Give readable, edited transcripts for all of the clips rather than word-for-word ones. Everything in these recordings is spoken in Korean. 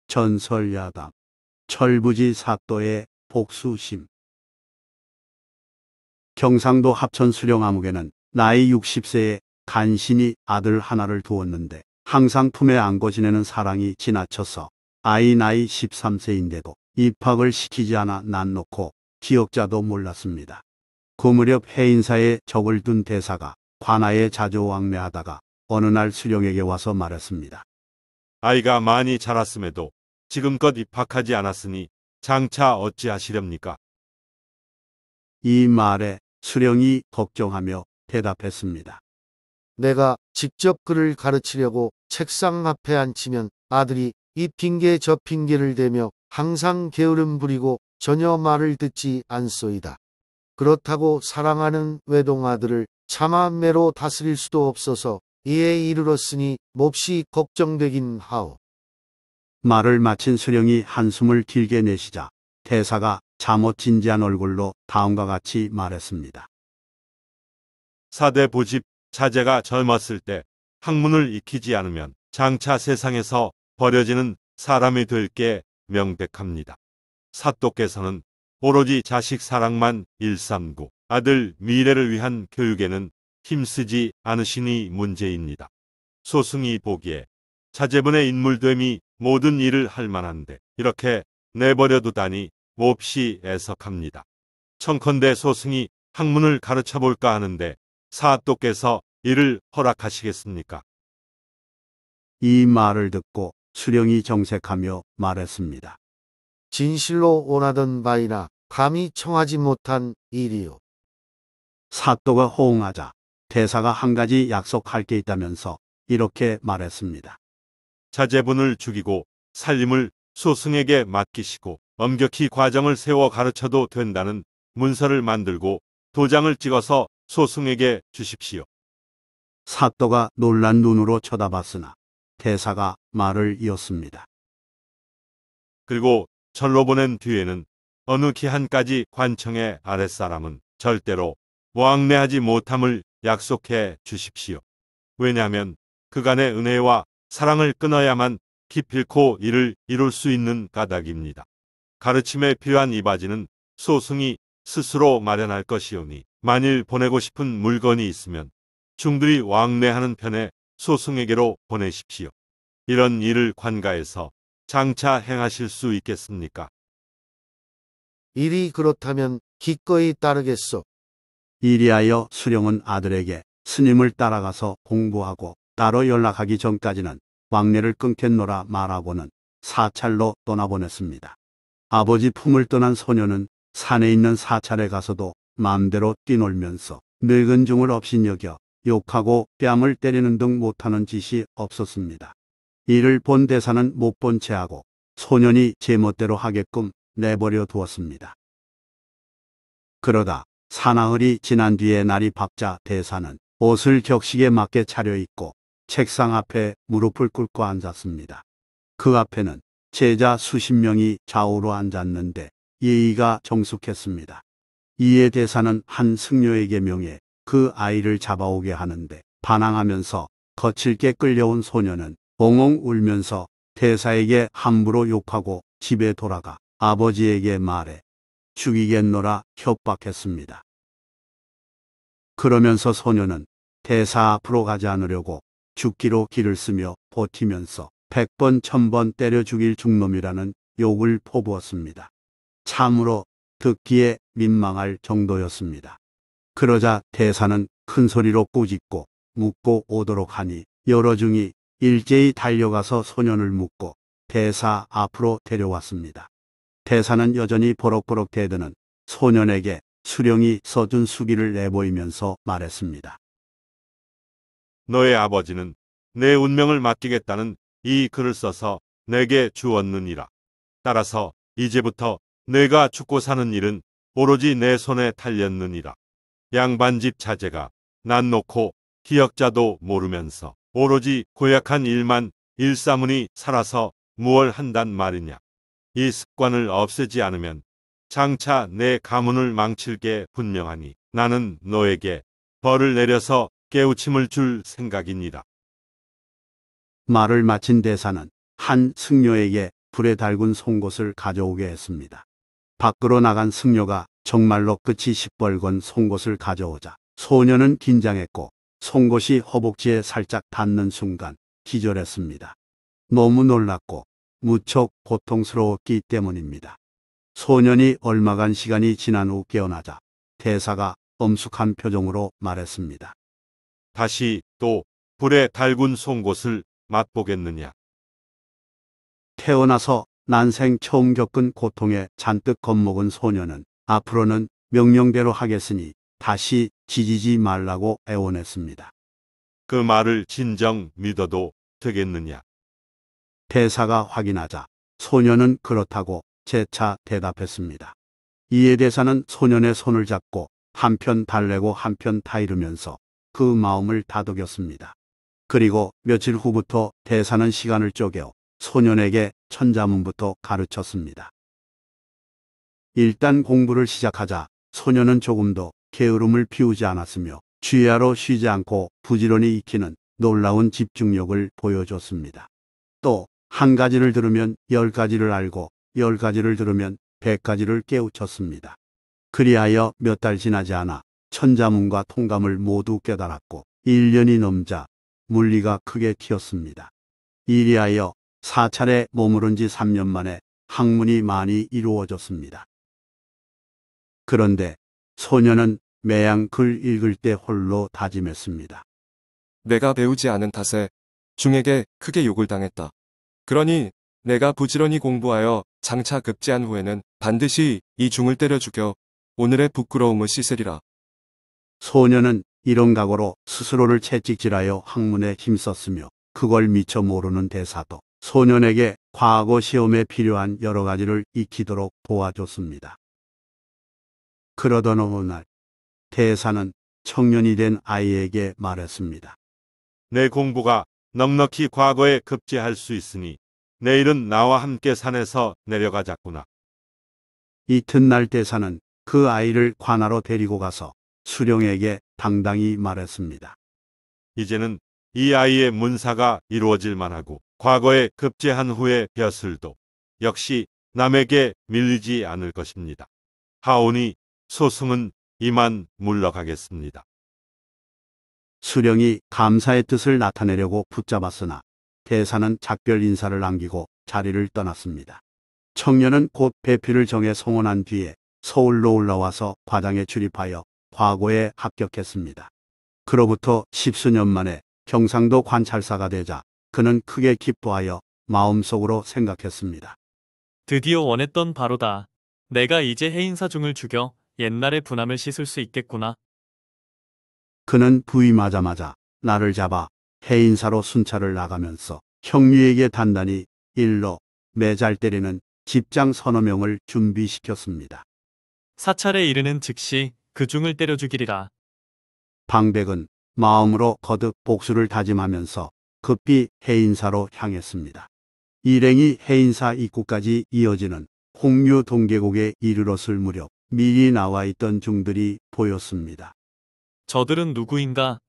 전설야담 철부지 사또의 복수심. 경상도 합천 수령암흑에는 나이 60세에 간신히 아들 하나를 두었는데 항상 품에 안고 지내는 사랑이 지나쳐서 아이 나이 13세인데도 입학을 시키지 않아 난놓고 기억자도 몰랐습니다. 그 무렵 해인사에 적을 둔 대사가 관아에 자주 왕래하다가 어느 날 수령에게 와서 말했습니다. 아이가 많이 자랐음에도 지금껏 입학하지 않았으니 장차 어찌하시렵니까? 이 말에 수령이 걱정하며 대답했습니다. 내가 직접 그를 가르치려고 책상 앞에 앉히면 아들이 이 핑계 저 핑계를 대며 항상 게으름 부리고 전혀 말을 듣지 않소이다. 그렇다고 사랑하는 외동아들을 차마 매로 다스릴 수도 없어서 이에 이르렀으니 몹시 걱정되긴 하오. 말을 마친 수령이 한숨을 길게 내쉬자 대사가 잠옷 진지한 얼굴로 다음과 같이 말했습니다. 사대 보집 자제가 젊었을 때 학문을 익히지 않으면 장차 세상에서 버려지는 사람이 될 게 명백합니다. 사또께서는 오로지 자식 사랑만 일삼고 아들 미래를 위한 교육에는 힘쓰지 않으시니 문제입니다. 소승이 보기에 자제분의 인물됨이 모든 일을 할 만한데 이렇게 내버려두다니 몹시 애석합니다. 청컨대 소승이 학문을 가르쳐볼까 하는데 사또께서 이를 허락하시겠습니까? 이 말을 듣고 수령이 정색하며 말했습니다. 진실로 원하던 바이나 감히 청하지 못한 일이요. 사또가 호응하자 대사가 한 가지 약속할 게 있다면서 이렇게 말했습니다. 자제분을 죽이고 살림을 소승에게 맡기시고 엄격히 과정을 세워 가르쳐도 된다는 문서를 만들고 도장을 찍어서 소승에게 주십시오. 사또가 놀란 눈으로 쳐다봤으나 대사가 말을 이었습니다. 그리고 절로 보낸 뒤에는 어느 기한까지 관청의 아랫사람은 절대로 왕래하지 못함을 약속해 주십시오. 왜냐하면 그간의 은혜와 사랑을 끊어야만 기필코 이를 이룰 수 있는 까닭입니다. 가르침에 필요한 이바지는 소승이 스스로 마련할 것이오니 만일 보내고 싶은 물건이 있으면 중들이 왕래하는 편에 소승에게로 보내십시오. 이런 일을 관가에서 장차 행하실 수 있겠습니까? 일이 그렇다면 기꺼이 따르겠소. 이리하여 수령은 아들에게 스님을 따라가서 공부하고 따로 연락하기 전까지는 왕래를 끊겠노라 말하고는 사찰로 떠나보냈습니다. 아버지 품을 떠난 소녀는 산에 있는 사찰에 가서도 마음대로 뛰놀면서 늙은 중을 업신여겨 욕하고 뺨을 때리는 등 못하는 짓이 없었습니다. 이를 본 대사는 못 본 채하고 소년이 제멋대로 하게끔 내버려 두었습니다. 그러다 사나흘이 지난 뒤에 날이 밝자 대사는 옷을 격식에 맞게 차려입고 책상 앞에 무릎을 꿇고 앉았습니다. 그 앞에는 제자 수십 명이 좌우로 앉았는데 예의가 정숙했습니다. 이에 대사는 한 승려에게 명해 그 아이를 잡아오게 하는데 반항하면서 거칠게 끌려온 소녀는 엉엉 울면서 대사에게 함부로 욕하고 집에 돌아가 아버지에게 말해 죽이겠노라 협박했습니다. 그러면서 소녀는 대사 앞으로 가지 않으려고 죽기로 기를 쓰며 버티면서 100번 1000번 때려 죽일 죽놈이라는 욕을 퍼부었습니다. 참으로 듣기에 민망할 정도였습니다. 그러자 대사는 큰 소리로 꾸짖고 묻고 오도록 하니 여러 중이 일제히 달려가서 소년을 묶고 대사 앞으로 데려왔습니다. 대사는 여전히 버럭버럭 대드는 소년에게 수령이 써준 수기를 내보이면서 말했습니다. 너의 아버지는 내 운명을 맡기겠다는 이 글을 써서 내게 주었느니라. 따라서 이제부터 내가 죽고 사는 일은 오로지 내 손에 달렸느니라. 양반집 자제가 난 놓고 기역자도 모르면서 오로지 고약한 일만 일사문이 살아서 무얼 한단 말이냐. 이 습관을 없애지 않으면 장차 내 가문을 망칠 게 분명하니 나는 너에게 벌을 내려서 깨우침을 줄 생각이니라. 말을 마친 대사는 한 승려에게 불에 달군 송곳을 가져오게 했습니다. 밖으로 나간 승려가 정말로 끝이 시뻘건 송곳을 가져오자 소녀는 긴장했고 송곳이 허벅지에 살짝 닿는 순간 기절했습니다. 너무 놀랐고 무척 고통스러웠기 때문입니다. 소년이 얼마간 시간이 지난 후 깨어나자 대사가 엄숙한 표정으로 말했습니다. 다시 또 불에 달군 송곳을 맛보겠느냐. 태어나서 난생 처음 겪은 고통에 잔뜩 겁먹은 소녀는 앞으로는 명령대로 하겠으니 다시 지지지 말라고 애원했습니다. 그 말을 진정 믿어도 되겠느냐. 대사가 확인하자 소녀는 그렇다고 재차 대답했습니다. 이에 대사는 소년의 손을 잡고 한편 달래고 한편 타이르면서 그 마음을 다독였습니다. 그리고 며칠 후부터 대사는 시간을 쪼개 소년에게 천자문부터 가르쳤습니다. 일단 공부를 시작하자 소년은 조금도 게으름을 피우지 않았으며 쥐야로 쉬지 않고 부지런히 익히는 놀라운 집중력을 보여줬습니다. 또 한 가지를 들으면 10가지를 알고 10가지를 들으면 100가지를 깨우쳤습니다. 그리하여 몇 달 지나지 않아 천자문과 통감을 모두 깨달았고 1년이 넘자 물리가 크게 튀었습니다. 이리하여 4차례 머무른 지 3년 만에 학문이 많이 이루어졌습니다. 그런데 소녀는 매양 글 읽을 때 홀로 다짐했습니다. 내가 배우지 않은 탓에 중에게 크게 욕을 당했다. 그러니 내가 부지런히 공부하여 장차 급제한 후에는 반드시 이 중을 때려 죽여 오늘의 부끄러움을 씻으리라. 소녀는 이런 각오로 스스로를 채찍질하여 학문에 힘썼으며 그걸 미처 모르는 대사도 소년에게 과거 시험에 필요한 여러 가지를 익히도록 도와줬습니다. 그러던 어느 날 대사는 청년이 된 아이에게 말했습니다. 내 공부가 넉넉히 과거에 급제할 수 있으니 내일은 나와 함께 산에서 내려가자꾸나. 이튿날 대사는 그 아이를 관하로 데리고 가서 수령에게 당당히 말했습니다. 이제는 이 아이의 문사가 이루어질 만하고 과거에 급제한 후의 벼슬도 역시 남에게 밀리지 않을 것입니다. 하오니 소승은 이만 물러가겠습니다. 수령이 감사의 뜻을 나타내려고 붙잡았으나 대사는 작별 인사를 남기고 자리를 떠났습니다. 청년은 곧 배필을 정해 성원한 뒤에 서울로 올라와서 과장에 출입하여 과거에 합격했습니다. 그로부터 10수년 만에 경상도 관찰사가 되자 그는 크게 기뻐하여 마음속으로 생각했습니다. 드디어 원했던 바로다. 내가 이제 해인사중을 죽여 옛날의 분함을 씻을 수 있겠구나. 그는 부임하자마자 나를 잡아 해인사로 순찰을 나가면서 형리에게 단단히 일러 매잘 때리는 집장 서너 명을 준비시켰습니다. 사찰에 이르는 즉시 그 중을 때려 죽이리라. 방백은 마음으로 거듭 복수를 다짐하면서 급히 해인사로 향했습니다. 일행이 해인사 입구까지 이어지는 홍류 동계곡에 이르렀을 무렵 미리 나와 있던 중들이 보였습니다. 저들은 누구인가?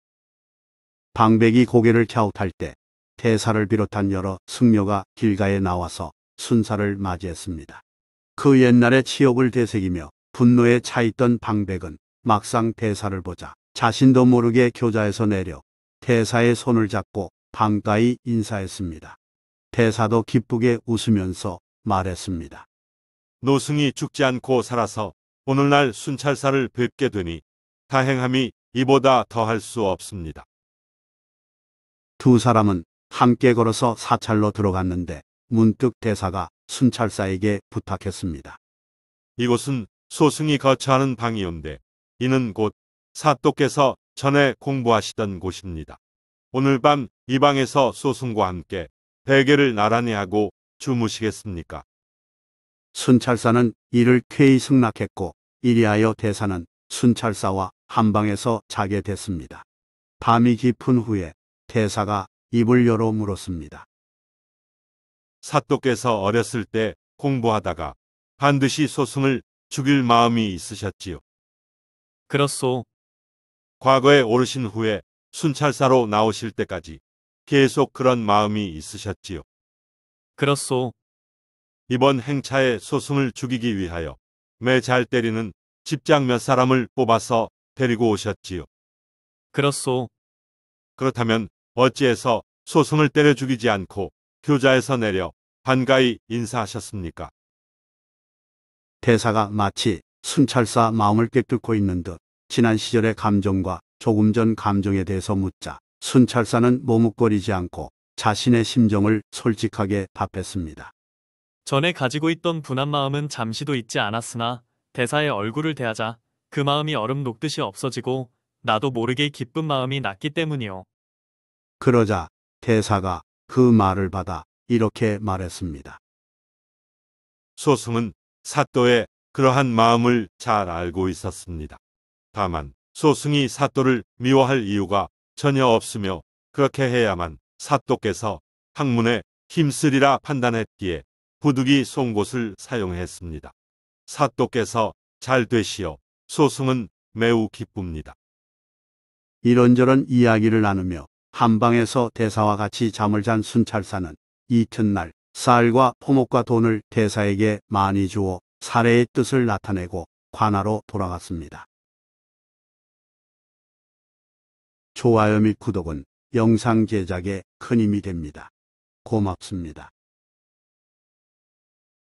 방백이 고개를 갸웃할 때 대사를 비롯한 여러 승려가 길가에 나와서 순사를 맞이했습니다. 그 옛날의 치욕을 되새기며 분노에 차있던 방백은 막상 대사를 보자 자신도 모르게 교자에서 내려 대사의 손을 잡고 반가이 인사했습니다. 대사도 기쁘게 웃으면서 말했습니다. 노승이 죽지 않고 살아서 오늘날 순찰사를 뵙게 되니 다행함이 이보다 더할 수 없습니다. 두 사람은 함께 걸어서 사찰로 들어갔는데 문득 대사가 순찰사에게 부탁했습니다. 이곳은 소승이 거처하는 방이온데 이는 곧 사또께서 전에 공부하시던 곳입니다. 오늘 밤 이 방에서 소승과 함께 대계를 나란히 하고 주무시겠습니까? 순찰사는 이를 쾌히 승낙했고 이리하여 대사는 순찰사와 한 방에서 자게 됐습니다. 밤이 깊은 후에 대사가 입을 열어 물었습니다. 사또께서 어렸을 때 공부하다가 반드시 소승을 죽일 마음이 있으셨지요. 그렇소. 과거에 오르신 후에 순찰사로 나오실 때까지 계속 그런 마음이 있으셨지요. 그렇소. 이번 행차에 소승을 죽이기 위하여 매 잘 때리는 집장 몇 사람을 뽑아서 데리고 오셨지요. 그렇소. 그렇다면 어찌해서 소승을 때려 죽이지 않고 교자에서 내려 반가이 인사하셨습니까? 대사가 마치 순찰사 마음을 꿰뚫고 있는 듯 지난 시절의 감정과 조금 전 감정에 대해서 묻자 순찰사는 머뭇거리지 않고 자신의 심정을 솔직하게 답했습니다. 전에 가지고 있던 분한 마음은 잠시도 잊지 않았으나 대사의 얼굴을 대하자 그 마음이 얼음 녹듯이 없어지고 나도 모르게 기쁜 마음이 났기 때문이요. 그러자 대사가 그 말을 받아 이렇게 말했습니다. 소승은 사또의 그러한 마음을 잘 알고 있었습니다. 다만 소승이 사또를 미워할 이유가 전혀 없으며 그렇게 해야만 사또께서 학문에 힘쓰리라 판단했기에 부득이 송곳을 사용했습니다. 사또께서 잘 되시어 소승은 매우 기쁩니다. 이런저런 이야기를 나누며 한방에서 대사와 같이 잠을 잔 순찰사는 이튿날 쌀과 포목과 돈을 대사에게 많이 주어 사례의 뜻을 나타내고 관하로 돌아갔습니다. 좋아요 및 구독은 영상 제작에 큰 힘이 됩니다. 고맙습니다.